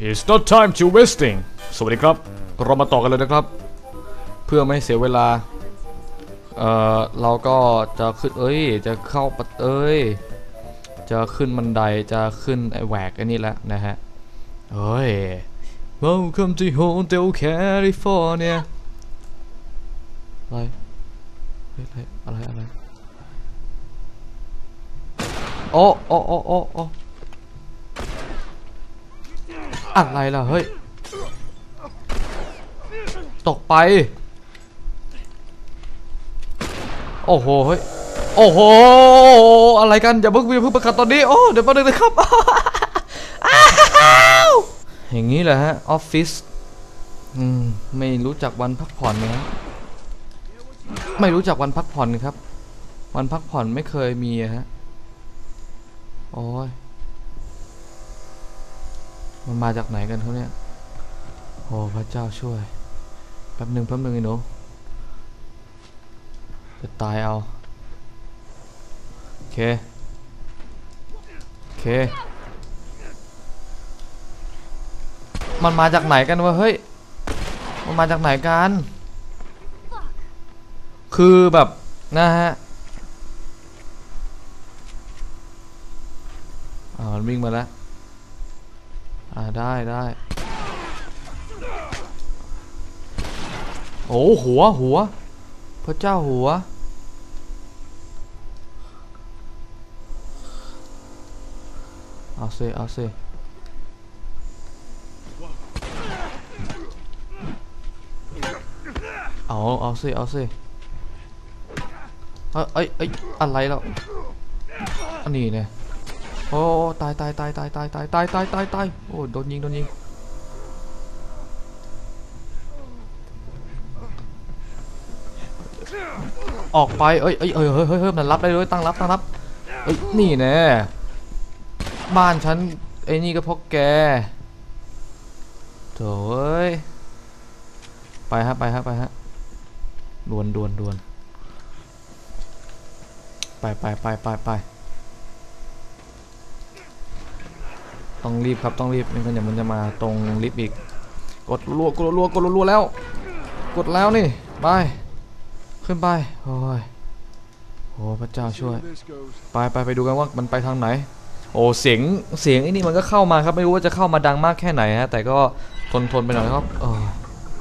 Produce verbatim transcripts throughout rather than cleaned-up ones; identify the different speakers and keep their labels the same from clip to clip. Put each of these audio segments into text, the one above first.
Speaker 1: It's not time to wasting สวัสดีครับเรามาต่อกันเลยนะครับเพื่อไม่เสียเวลาเอ่อเราก็จะขึ้นเอ้ยจะเข้าปัดเอ้ยจะขึ้นบันไดจะขึ้นไอแหวกอันนี้แล้วนะฮะเฮ้ย Welcome to Hotel California อะไรอะไรอะไรอะไรโอ้โอ้โอ้โอ้โอ้อะไรล่ะเฮ้ยตกไปโอ้โหเฮ้ยโอ้โหอะไรกันอย่าเพิ่งอย่าเพิ่งประกาศตอนนี้โอ้เดี๋ยวแป๊บนึงนะครับอย่างนี้แหละฮะออฟฟิศอืมไม่รู้จักวันพักผ่อนนะไม่รู้จักวันพักผ่อนครับวันพักผ่อนไม่เคยมีฮะโอ้ยมันมาจากไหนกันเขาเนี่ยโอ้พระเจ้าช่วยแป๊บหนึ่งแป๊บหนึ่งไอ้หนูจะตายเอาโอเคโอเคมันมาจากไหนกันวะเฮ้ยมันมาจากไหนกันคือแบบนะฮะอ่ามันวิ่งมาแล้วอ่าได้ได้โอ้หัวหัวพระเจ้าหัวเอาสิเอาสิเอาเอาสิเอาสิเอ้ยเอ้ยเอ้ยอะไรแล้วอันนี้เนี่ยโอ้ตายตายตายตายตายตายตายตายตายตายโอ้โดนยิงโดนยิงออกไปเอ้ยเอ้ยเอ้ยเฮ้ยเฮ้ยเฮ้ยมันรับได้ด้วยตั้งรับตั้งรับเอ้ยนี่แน่บ้านฉันไอ้นี่ก็เพราะแกโถ่เอ้ยไปฮะไปฮะไปฮะดวนดวนดวนไปไปไปไปไปต้องรีบครับต้องรีบไม่งั้นเดี๋ยวมันจะมาตรงลิฟต์อีกกดรัวกดรัวกดรัวแล้วกดแล้วนี่ไปขึ้นไปโอ้ยโอ้พระเจ้าช่วยไปไปไปดูกันว่ามันไปทางไหนโอ้เสียงเสียงไอ้นี่มันก็เข้ามาครับไม่รู้ว่าจะเข้ามาดังมากแค่ไหนฮะแต่ก็ทนทนไปหน่อยครับเออ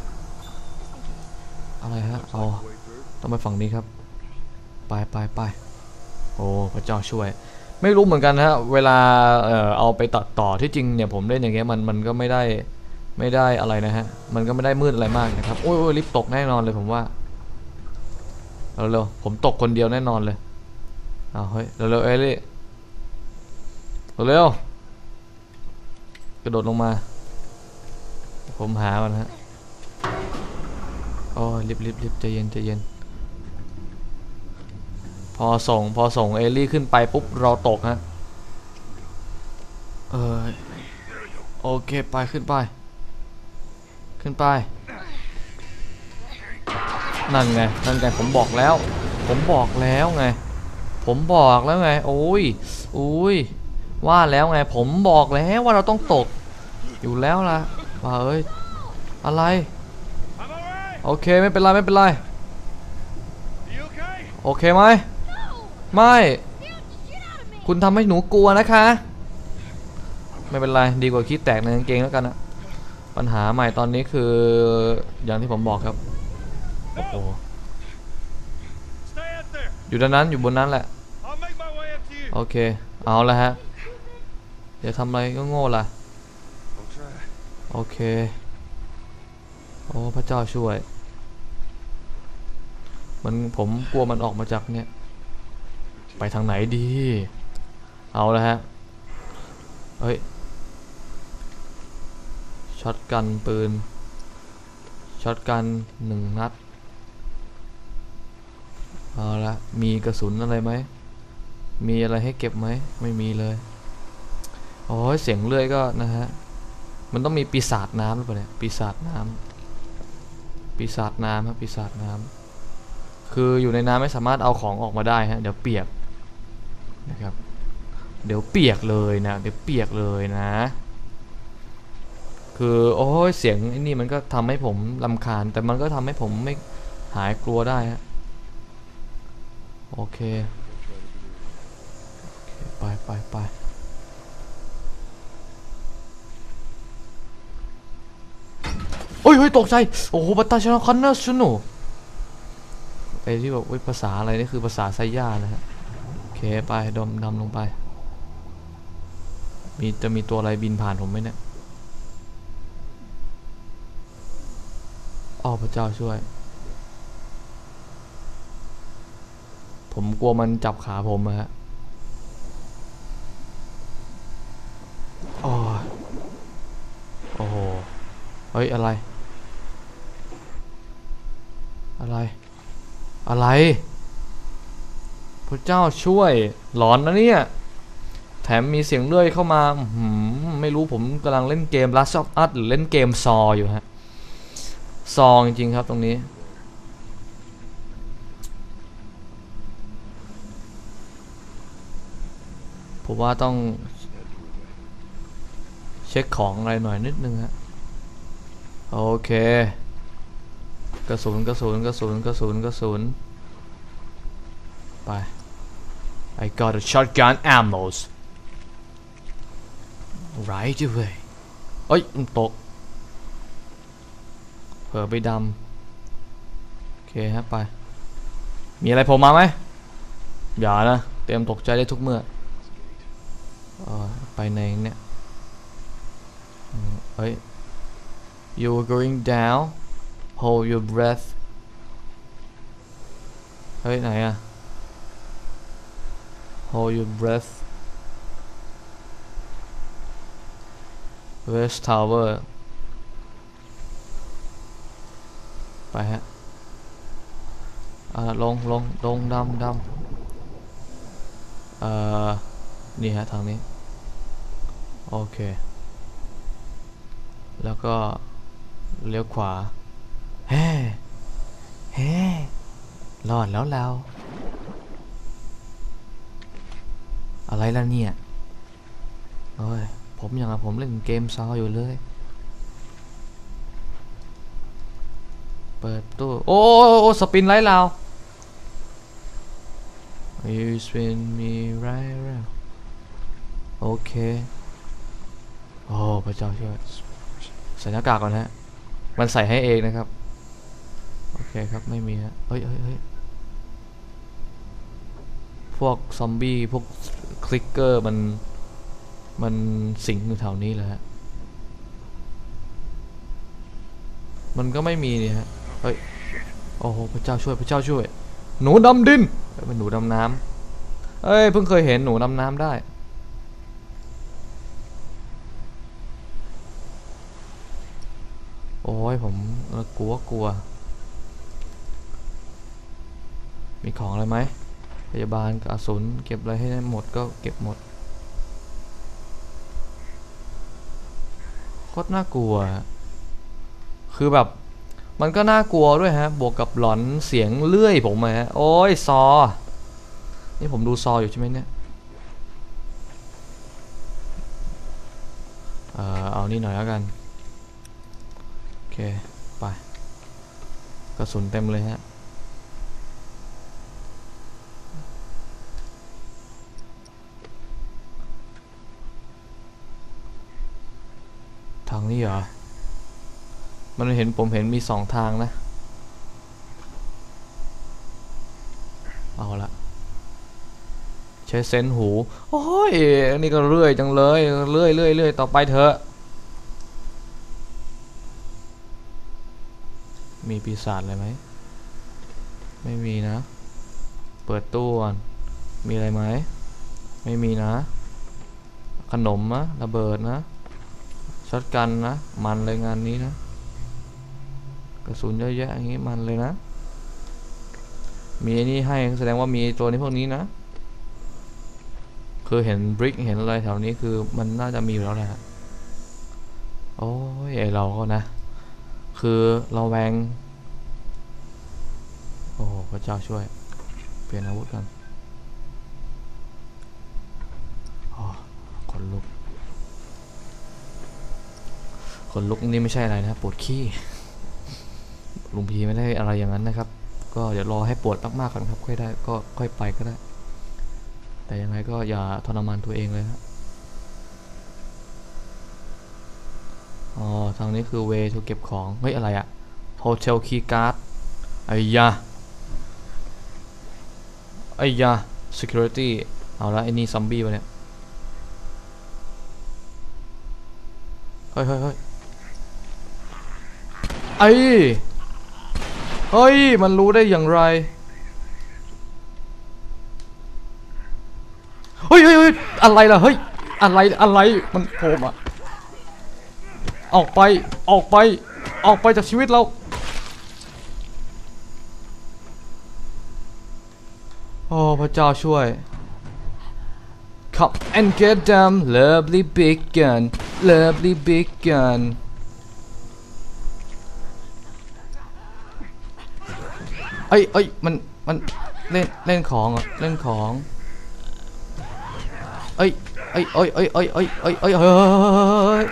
Speaker 1: อะไรฮะเอาต้องไปฝั่งนี้ครับไปไปไปโอ้พระเจ้าช่วยไม่รู้เหมือนกันฮะเวลาเอ่อเอาไปตัดต่อที่จริงเนี่ยผมเล่นอย่างเงี้ยมันมันก็ไม่ได้ไม่ได้อะไรนะฮะมันก็ไม่ได้มืดอะไรมากนะครับโอ้ยลิฟต์ตกแน่นอนเลยผมว่าเร็วๆผมตกคนเดียวแน่นอนเลยเอาเฮ้ยเร็วๆเอลี่เร็วๆกระโดดลงมาผมหามันฮะโอ้ยรีบๆๆใจเย็นใจเย็นพอส่งพอส่งเอลี่ขึ้นไปปุ๊บเราตกฮะเออโอเคไปขึ้นไปขึ้นไปนั่นไงนั่นไงผมบอกแล้วผมบอกแล้วไงผมบอกแล้วไงโอ้ยโอ้ยว่าแล้วไงผมบอกแล้วว่าเราต้องตกอยู่แล้วล่ะว่าเอ้ยอะไรโอเคไม่เป็นไรไม่เป็นไรโอเคไหมไม่คุณทำให้หนูกลัวนะคะไม่เป็นไรดีกว่าขี้แตกในกางเกงแล้วกันนะปัญหาใหม่ตอนนี้คืออย่างที่ผมบอกครับโอ้โหอยู่ด้านนั้นอยู่บนนั้นแหละโอเคเอาละฮะเดี๋ยวทำอะไรก็โง่ล่ะโอเคโอ้พระเจ้าช่วยมันผมกลัวมันออกมาจากเนี่ยไปทางไหนดีเอาละฮะเฮ้ยช็อตกันปืนช็อตกันหนึ่งนัดเอาละมีกระสุนอะไรไหมมีอะไรให้เก็บไหมไม่มีเลยโอ้ยเสียงเลื่อยก็นะฮะมันต้องมีปีศาจน้ำหรือเปล่าเนี่ยปีศาจน้ำปีศาจน้ำครับปีศาจน้ำคืออยู่ในน้ำไม่สามารถเอาของออกมาได้ฮะเดี๋ยวเปียกนะครับเดี๋ยวเปียกเลยนะเดี๋ยวเปียกเลยนะคือโอ้ยเสียงไอ้นี่มันก็ทำให้ผมรำคาญแต่มันก็ทำให้ผมไม่หายกลัวได้ฮะโอเคไปไปไปโอ้ยเฮ้ยตกใจโอ้โหปัตตาชนะคอนเนอร์ชุโนไอ้ที่แบบภาษาอะไรนี่คือภาษาไซย่านะฮะโอเคไปดมดำลงไปมีจะมีตัวอะไรบินผ่านผมไหมเนี่ยอ้อพระเจ้าช่วยผมกลัวมันจับขาผมอะฮะอ๋อโอ้โหเฮ้ยอะไรอะไรอะไรพระเจ้าช่วยหลอนนะเนี่ยแถมมีเสียงเลื่อยเข้ามาไม่รู้ผมกำลังเล่นเกม Last of Us หรือเล่นเกมซออยู่ฮะซอจริงๆครับตรงนี้ผมว่าต้องเช็คของอะไรหน่อยนิดนึงฮะโอเคกระสุนกระสุนกระสุนกระสุนกระสุนไป I got a shotgun ammo right away เอ้ยมันตกเผลอไปดำโอเคฮะไปมีอะไรผมมาไหมอย่านะเตรียมตกใจได้ทุกเมื่อไปในเนี่ยเฮ้ย you're going down hold your breath เฮ้ยไหนอะ hold your breath West Tower ไปฮะอ่าลงลงลงดำดำเอ่อนี่ฮะทางนี้โอเคแล้วก็เลี้ยวขวาเฮ้เฮ้รอดแล้วเราอะไรล่ะเนี่ยโอ้ยผมยังผมเล่นเกมซออยู่เลยเปิดตู้โอ้โอ้สปินไล่เรา You spin me right round โอเคโอ้พระเจ้าช่วยใส่หน้ากากก่อนฮะมันใส่ให้เองนะครับโอเคครับไม่มีฮะเฮ้ยเฮ้ยเฮ้ยพวกซอมบี้พวกคลิกเกอร์มันมันสิงอยู่แถวนี้แหละฮะมันก็ไม่มีนี่ฮะเฮ้ยโอ้โหพระเจ้าช่วยพระเจ้าช่วยหนูดำดินเป็นหนูดำน้ำเอ้ยเพิ่งเคยเห็นหนูดำน้ำได้โอ้ยผมกลัวกลัวมีของอะไรไหมพยาบาลกระสุนเก็บอะไรให้หมดก็เก็บหมดโคตรน่ากลัวคือแบบมันก็น่ากลัวด้วยฮะบวกกับหลอนเสียงเลื่อยผมฮะโอ้ยซอนี่ผมดูซออยู่ใช่ไหมเนี่ยเอ่อเอานี่หน่อยแล้วกันโอเคไปกระสุนเต็มเลยฮะทางนี้เหรอมันเห็นผมเห็นมีสองทางนะเอาละใช้เซนหูโอ้ยอันนี้ก็เลื่อยจังเลยเลื่อยเลื่อยเลื่อยต่อไปเถอะมีปีศาจอะไรไหมไม่มีนะเปิดตู้ก่อนมีอะไรไหมไม่มีนะขนมนะระเบิดนะช็อตกันนะมันเลยงานนี้นะกระสุนเยอะแยะอย่างงี้มันเลยนะมีนี่ให้แสดงว่ามีตัวนี้พวกนี้นะคือเห็นบริกเห็นอะไรแถวนี้คือมันน่าจะมีอยู่แล้วแหละโอ้ยไอเราก็นะคือเราแวงโอ้พระเจ้าช่วยเปลี่ยนอาวุธกันขนลุกคนลุกนี่ไม่ใช่อะไรนะปวดขี้ลุงพีไม่ได้อะไรอย่างนั้นนะครับก็เดี๋ยวรอให้ปวดมากๆก่อนครับค่อยได้ก็ค่อยไปก็ได้แต่ยังไงก็อย่าทรมานตัวเองเลยครับอ๋อทางนี้คือเวย์ทูเก็บของเฮ้ยอะไรอะโฮเทลคีย์การ์ดไอ้ยาไอ้ยา security เอาละไอ้นี่ซอมบี้วะเนี่ยเฮ้ยเฮ้ยเฮ้ยไอ้เฮ้ยมันรู้ได้อย่างไรเฮ้ยเฮ้ยเฮ้ยอะไรล่ะเฮ้ยอะไรอะไรมันโผล่มาออกไปออกไปออกไปจากชีวิตเราโอ้พระเจ้าช่วย Come and get them lovely big gun lovely big gun เอ้ยเอ้ยมันมันเล่นเล่นของอ่ะเล่นของเอ้ยเอ้ยเอ้ยเอ้ยเอ้ยเอ้ยเอ้ยเอ้ยเฮ้ย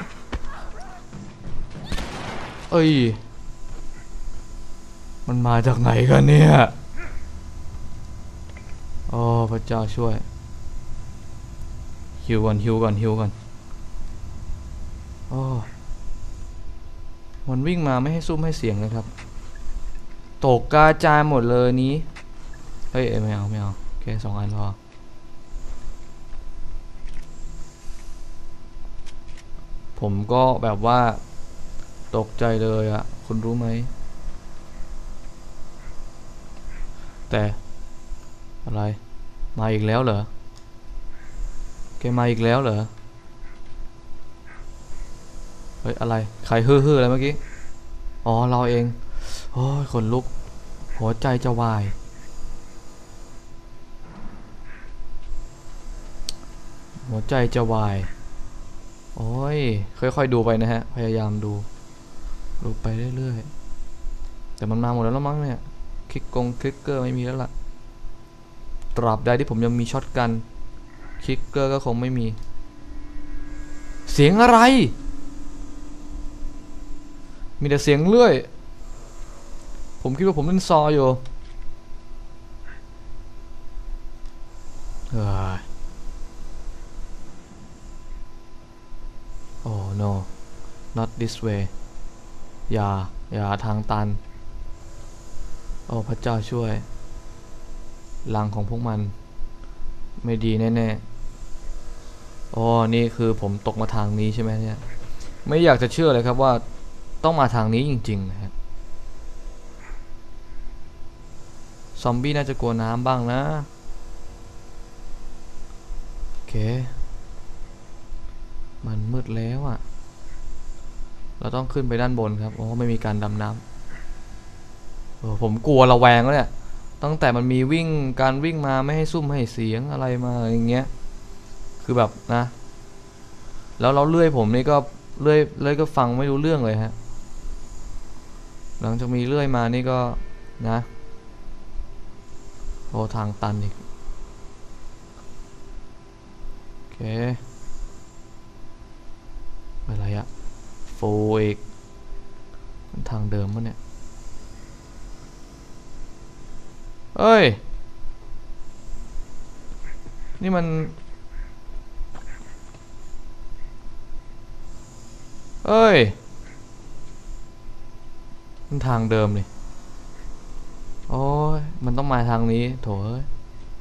Speaker 1: เอ้ยมันมาจากไหนกันเนี่ยโอ้พระเจ้าช่วยฮิวก่อนฮิวก่อนฮิวก่อนโอ้มันวิ่งมาไม่ให้ซุ้มให้เสียงเลยครับตกกระจายหมดเลยนี้เฮ้ยไม่เอาไม่เอาแค่สองอันพอผมก็แบบว่าตกใจเลยอะคุณรู้ไหมแต่อะไรมาอีกแล้วเหรอแกมาอีกแล้วเหรอเฮ้ยอะไรใครฮือๆอะไรเมื่อกี้อ๋อเราเองโอ้ยขนลุกหัวใจจะวายหัวใจจะวายโอ้ยค่อยๆดูไปนะฮะพยายามดูดูไปเรื่อยๆแต่มันมาหมดแล้วแล้วมั้งเนี่ยคลิกกงคลิกเกอร์ไม่มีแล้วล่ะตราบใดที่ผมยังมีช็อตกันคลิกเกอร์ก็คงไม่มีเสียงอะไรมีแต่เสียงเลื่อยผมคิดว่าผมเล่นซออยู่โอ้ no not this way อย่าอย่าทางตันโอ้พระเจ้าช่วยลังของพวกมันไม่ดีแน่ๆอ๋อนี่คือผมตกมาทางนี้ใช่ไหมเนี่ยไม่อยากจะเชื่อเลยครับว่าต้องมาทางนี้จริงๆนะครับซอมบี้น่าจะกลัวน้ำบ้างนะโอเคมันมืดแล้วอ่ะเราต้องขึ้นไปด้านบนครับโอ้ไม่มีการดำน้ำโอ้ผมกลัวระแวงแล้วเนี่ยตั้งแต่มันมีวิ่งการวิ่งมาไม่ให้ซุ่มให้เสียงอะไรมาอย่างเงี้ยคือแบบนะแล้วเราเลื่อยผมนี่ก็เลื่อยเลื่อยก็ฟังไม่รู้เรื่องเลยฮะหลังจากมีเลื่อยมานี่ก็นะโอ้ทางตันอีกโอเคอะไรอะโฟอีกทางเดิมมั้งเนี่ยเอ้ยนี่มันเอ้ยมันทางเดิมเลยโอ้ยมันต้องมาทางนี้โถเอ้ย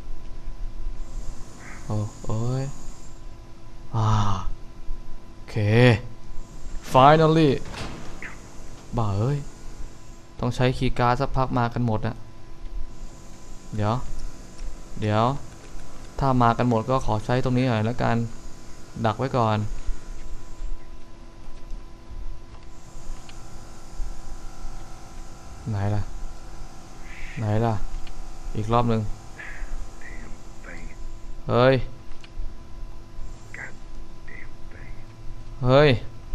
Speaker 1: โอ้โอ้ยอ่าโอเค finally บ้าเอ้ยต้องใช้คีย์การ์ดสักพักมากันหมดอะเดี๋ยวเดี๋ยวถ้ามากันหมดก็ขอใช้ตรงนี้หน่อยแล้วกันดักไว้ก่อนไหนล่ะไหนล่ะอีกรอบหนึ่งเฮ้ยเฮ้ย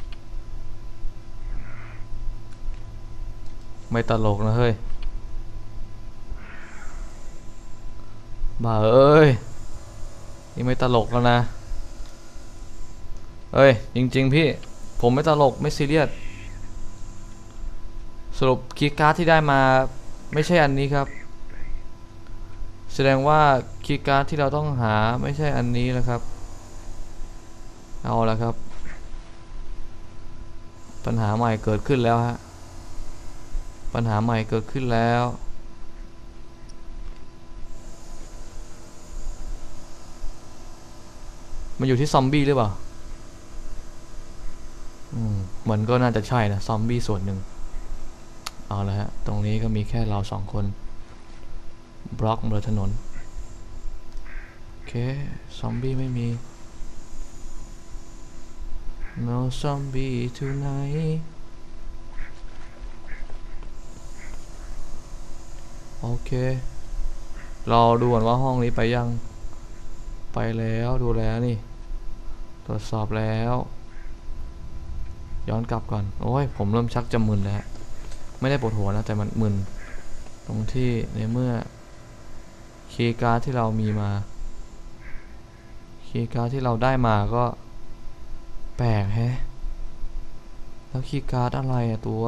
Speaker 1: ไม่ตลกนะเฮ้ยบ้าเอ้ยนี่ไม่ตลกแล้วนะเฮ้ยจริงๆพี่ผมไม่ตลกไม่ซีเรียสสรุปคีย์การ์ดที่ได้มาไม่ใช่อันนี้ครับแสดงว่าคีย์การ์ดที่เราต้องหาไม่ใช่อันนี้แล้วครับเอาละครับปัญหาใหม่เกิดขึ้นแล้วฮะปัญหาใหม่เกิดขึ้นแล้วมันอยู่ที่ซอมบี้หรือเปล่าอืมมันก็น่าจะใช่นะซอมบี้ส่วนหนึ่งเอาละฮะตรงนี้ก็มีแค่เราสองคนบล็อกบนถนนโอเคซอมบี้ไม่มี no zombie tonight โอเคเราดูก่อนว่าห้องนี้ไปยังไปแล้วดูแล้วนี่ตรวจสอบแล้วย้อนกลับก่อนโอ้ยผมเริ่มชักจะมึนแล้วไม่ได้ปวดหัวนะแต่มันมึนตรงที่ในเมื่อคีย์การ์ดที่เรามีมาคีย์การ์ดที่เราได้มาก็แปลกแฮะแล้วคีย์การ์ดอะไรอะตัว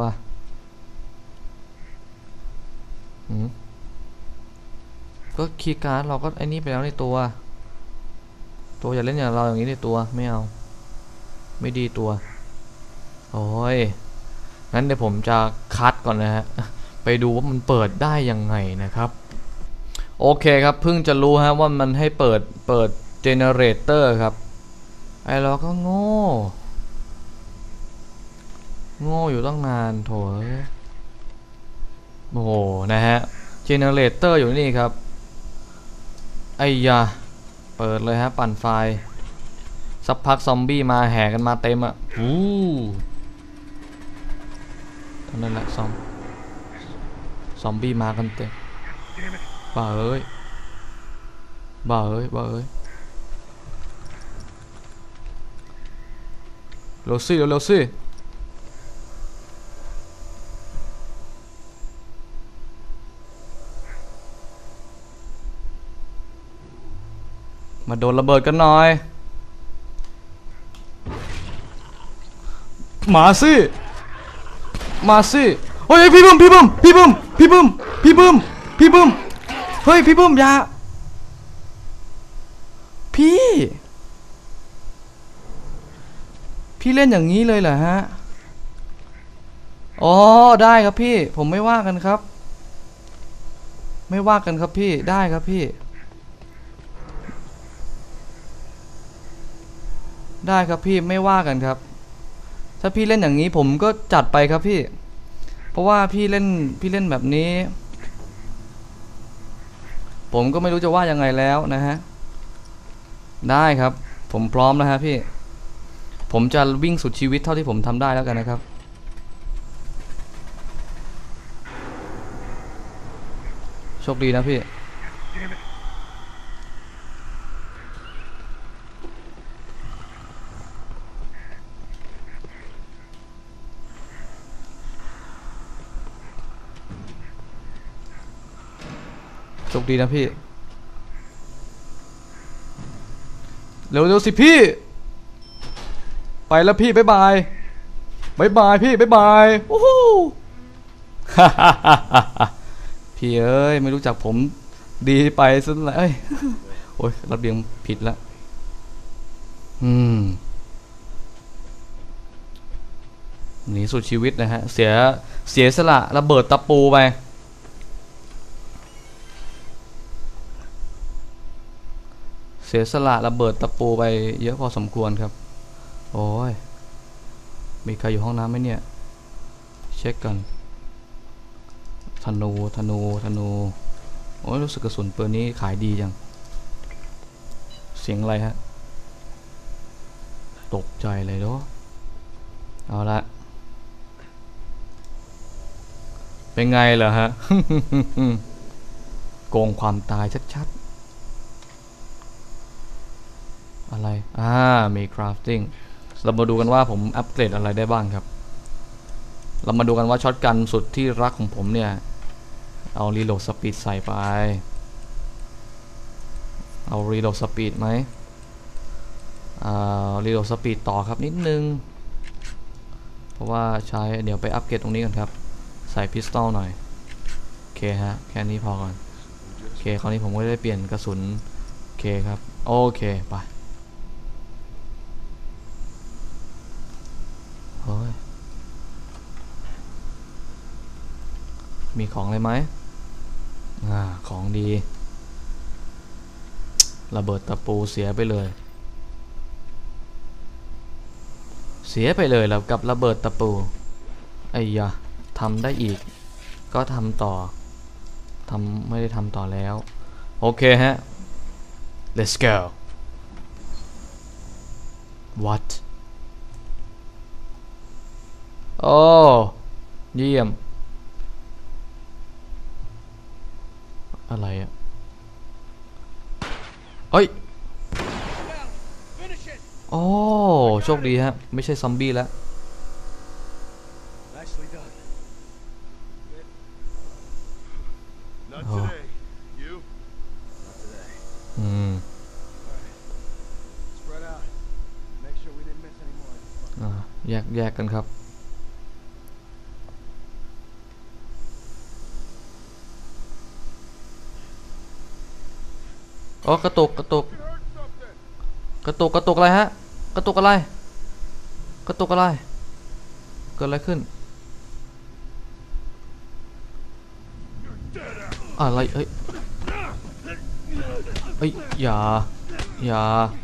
Speaker 1: อืมก็คีย์การ์ดเราก็ไอ้นี่ไปแล้วในตัวตัวอย่าเล่นอย่างเราอย่างนี้ในตัวไม่เอาไม่ดีตัวโอ้ยงั้นเดี๋ยวผมจะคัดก่อนนะฮะไปดูว่ามันเปิดได้ยังไงนะครับโอเคครับเพิ่งจะรู้ฮะว่ามันให้เปิดเปิดเจเนเรเตอร์ครับไอ้เราก็โง่โง่อยู่ตั้งนานโถโอ้โหนะฮะเจเนเรเตอร์อยู่นี่ครับไอ้ยาเปิดเลยฮะปั่นไฟสักพักซอมบี้มาแห่กันมาเต็มอ่ะอู้เท่านั้นแหละซอมซอมบี้มากันเต็มบ้าเอ้ยบ้าเอ้ยบ้าเอ้ยเร็วสิเร็วสิมาโดนระเบิดกันหน่อยมาสิมาสิเฮ้ยพี่บึ้มพี่บึ้มพี่บึ้มพี่บึ้มพี่บึ้มพี่บึ้มเฮ้ยพี่บึ้มอย่าพี่พี่เล่นอย่างนี้เลยเหรอฮะอ๋อได้ครับพี่ผมไม่ว่ากันครับไม่ว่ากันครับพี่ได้ครับพี่ได้ครับพี่ไม่ว่ากันครับถ้าพี่เล่นอย่างนี้ผมก็จัดไปครับพี่เพราะว่าพี่เล่นพี่เล่นแบบนี้ผมก็ไม่รู้จะว่ายังไงแล้วนะฮะได้ครับผมพร้อมแล้วฮะพี่ผมจะวิ่งสุดชีวิตเท่าที่ผมทำได้แล้วกันนะครับโชคดีนะพี่โชคดีนะพี่เร็วๆสิพี่ไปแล้วพี่บ๊ายบายบ๊ายบายพี่บ๊ายบายโอ้โหพี่เอ้ยไม่รู้จักผมดีไปซะแล้วเอ้ยโอ้ยระเบียงผิดแล้วอืมหนีสุดชีวิตนะฮะเสียเสียสละระเบิดตะปูไปเสียสละระเบิดตะปูไปเยอะพอสมควรครับโอ้ยมีใครอยู่ห้องน้ำไหมเนี่ยเช็คกันธนูธนูธนูโอ้ยรู้สึกกระสุนปืนนี้ขายดีจังเสียงอะไรฮะตกใจเลยเนาะเอาละเป็นไงเหรอฮะ โกงความตายชัดๆอะไรอ่ามี crafting เรามาดูกันว่าผมอัปเกรดอะไรได้บ้างครับเรามาดูกันว่าช็อตกันสุดที่รักของผมเนี่ยเอารีโหลดสปีดใส่ไปเอารีโหลดสปีดไหมอ่ารีโหลดสปีดต่อครับนิดนึงเพราะว่าใช้เดี๋ยวไปอัปเกรดตรงนี้กันครับใส่พิสตอลหน่อยโอเคฮะแค่นี้พอก่อนโอเคคราวนี้ผมก็ได้เปลี่ยนกระสุนโอเคครับโอเคไปเฮ้ยมีของอะไรไหมอ่าของดีระเบิดตะปูเสียไปเลยเสียไปเลยแล้วกับระเบิดตะปูไอ้ยะทำได้อีกก็ทำต่อทำไม่ได้ทำต่อแล้วโอเคฮะ let's go what โอ้เยี่ยมอะไรอะเอ้ยโอ้โชคดีฮะไม่ใช่ซอมบี้แล้วอืมอ่าแยกแยกกันครับอ๋อกระตุกกระตุกกระตุกกระตุกอะไรฮะกระตุกอะไรกระตุกอะไรเกิดอะไรขึ้นอะไรเอ้ยเอ้ยอย่าอย่า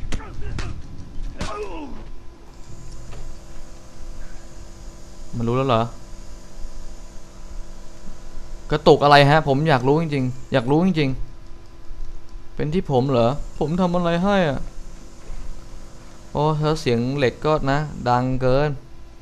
Speaker 1: มันรู้แล้วเหรอกระตุกอะไรฮะผมอยากรู้จริงๆอยากรู้จริงๆเป็นที่ผมเหรอผมทำอะไรให้อ่ะโอ้แล้วเสียงเหล็กก็นะดังเกิน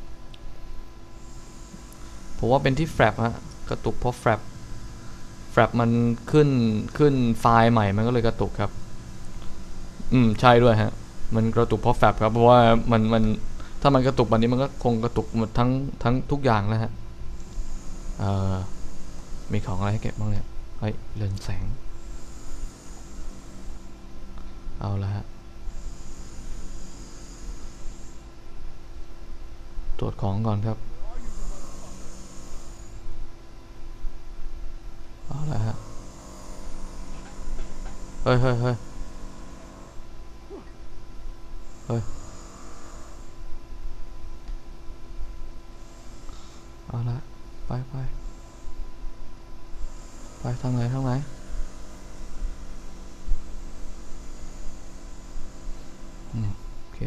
Speaker 1: ผมว่าเป็นที่แฟลปฮะกระตุกเพราะแฟลปแฟลปมันขึ้นขึ้นไฟล์ใหม่มันก็เลยกระตุกครับอืมใช่ด้วยฮะมันกระตุกเพราะแฟลปครับเพราะว่ามันมันถ้ามันกระตุกแบบนี้มันก็คงกระตุกหมดทั้งทั้งทุกอย่างแล้วฮะเอ่อมีของอะไรให้เก็บบ้างเนี่ยเฮ้ยเรือนแสงเอาละฮะตรวจของก่อนครับเอาละฮะเฮ้ยเฮ้ยเฮ้ยเฮ้ยเอาละไปไปไปทางไหนทางไหนอืมโอเค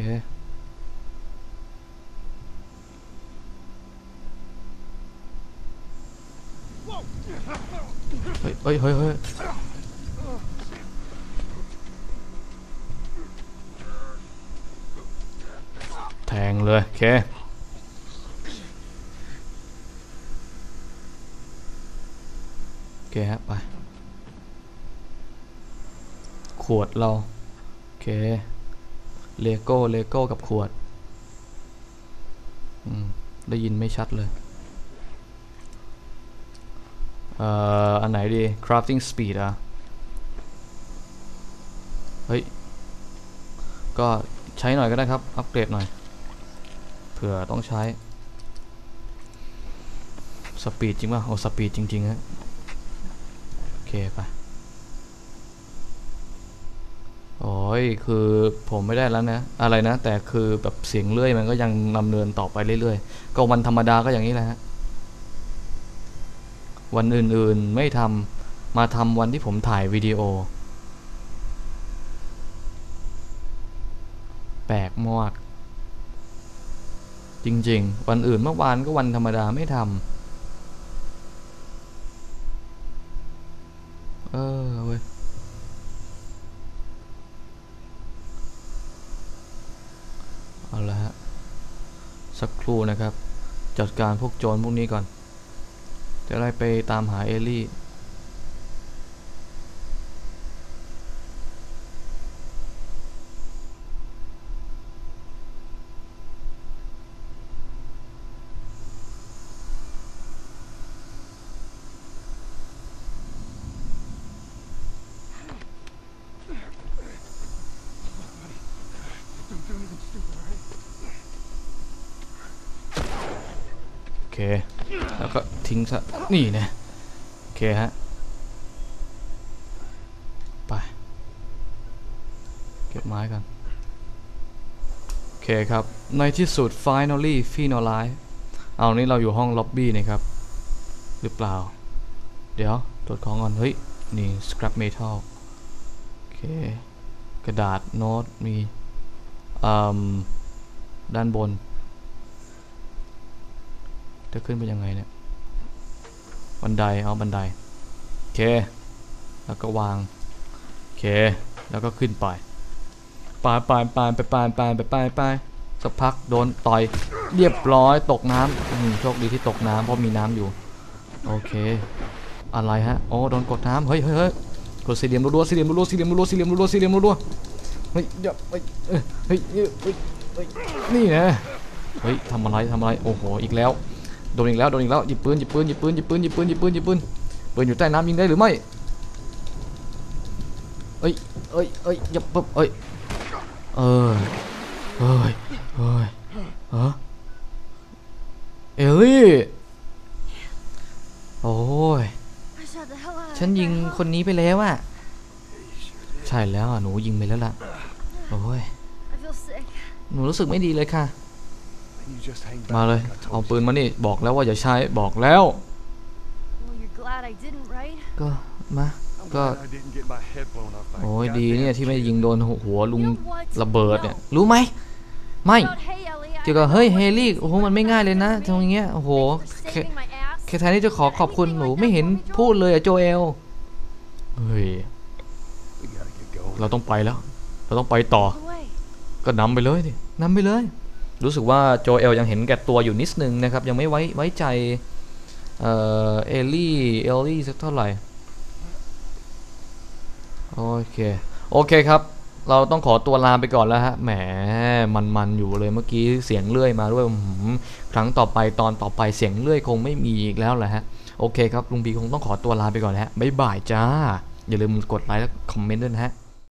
Speaker 1: เฮ้ยเฮ้ยเฮ้ยเฮ้ยแทงเลยโอเคโอเคฮะไปขวดเราโอเคเลโก้เลโก้กับขวดอืมได้ยินไม่ชัดเลยเอ่ออันไหนดี crafting speed อ่ะเฮ้ยก็ใช้หน่อยก็ได้ครับอัปเกรดหน่อยเผื่อต้องใช้สปีดจริงป่ะโอ้สปีดจริงๆฮะโอเคไปโอ้ยคือผมไม่ได้แล้วนะอะไรนะแต่คือแบบเสียงเลื่อยมันก็ยังดำเนินต่อไปเรื่อยๆก็วันธรรมดาก็อย่างนี้แหละฮะวันอื่นๆไม่ทำมาทำวันที่ผมถ่ายวิดีโอแปลกมากจริงๆวันอื่นเมื่อวานก็วันธรรมดาไม่ทำเออเว้ยเอาละฮะสักครู่นะครับจัดการพวกโจรพวกนี้ก่อนจะได้ไปตามหาเอลลี่เคแล้วก็ทิ้งซะนี่นะโอเคฮะไปเก็บไม้กันโอเคครับในที่สุด finally finalize เอานี้เราอยู่ห้องล็อบบี้นะครับหรือเปล่าเดี๋ยวตรวจของก่อนเฮ้ยนี่ scrap metal โอเคกระดาษโน้ตมีด้านบนจะขึ้นไปยังไงเนี่ยบันไดเอาบันไดโอเคแล้วก็วางโอเคแล้วก็ขึ้นไปไปไปไปไปไปไปไปไปไปสักพักโดนต่อยเรียบร้อยตกน้ำโชคดีที่ตกน้ำเพราะมีน้ำอยู่โอเคอะไรฮะโอ้โดนกดน้ำเฮ้ยเฮ้ยเฮ้ยกดสี่เหลี่ยมรัวๆสี่เหลี่ยมรัวๆสี่เหลี่ยมรัวๆสี่เหลี่ยมรัวๆสี่เหลี่ยมรัวๆเฮ้ยเดี๋ยวเฮ้ยเฮ้ยเฮ้ยนี่นะเฮ้ยทำอะไรทำอะไรโอ้โหอีกแล้วโดนอีกแล้วโดนอีกแล้วหยิบปืนหยิบปืนหยิบปืนหยิบปืนหยิบปืนหยิบปืนหยิบปืนปืนอยู่ใต้น้ำยิงได้หรือไม่เอ้ยเอ้ยเอ้ยหยับปุ๊บเอ้ยเออเฮ้ยเฮ้ยฮะเอลลี่โอ้ยฉันยิงคนนี้ไปแล้วอะใช่แล้วหนูยิงไปแล้วล่ะโอ้ยหนูรู้สึกไม่ดีเลยค่ะมาเลยเอาปืนมานี่บอกแล้วว่าอย่าใช้บอกแล้วก็มาก็โอ้ยดีเนี่ยที่ไม่ยิงโดนหัวลุงระเบิดเนี่ยรู้ไหมไม่เกี่ยวกับเฮ้ยเฮลี่โอ้โหมันไม่ง่ายเลยนะตรงเงี้ยโอ้โหแค่แทนที่จะขอขอบคุณหนูไม่เห็นพูดเลยอะโจเอลเฮ้ยเราต้องไปแล้วเราต้องไปต่อก็นำไปเลยดินำไปเลยรู้สึกว่าโจเอลยังเห็นแก่ตัวอยู่นิดนึงนะครับยังไม่ไว้ไว้ใจเอ่อเอลลี่เอลลี่สักเท่าไหร่โอเคโอเคครับเราต้องขอตัวลาไปก่อนแล้วฮะแหมมันๆอยู่เลยเมื่อกี้เสียงเลื่อยมาด้วยครั้งต่อไปตอนต่อไปเสียงเลื่อยคงไม่มีอีกแล้วแหละฮะโอเคครับลุงบีคงต้องขอตัวลาไปก่อนแล้วบ๊ายบายจ้าอย่าลืมกดไลค์และคอมเมนต์ด้วยนะฮะ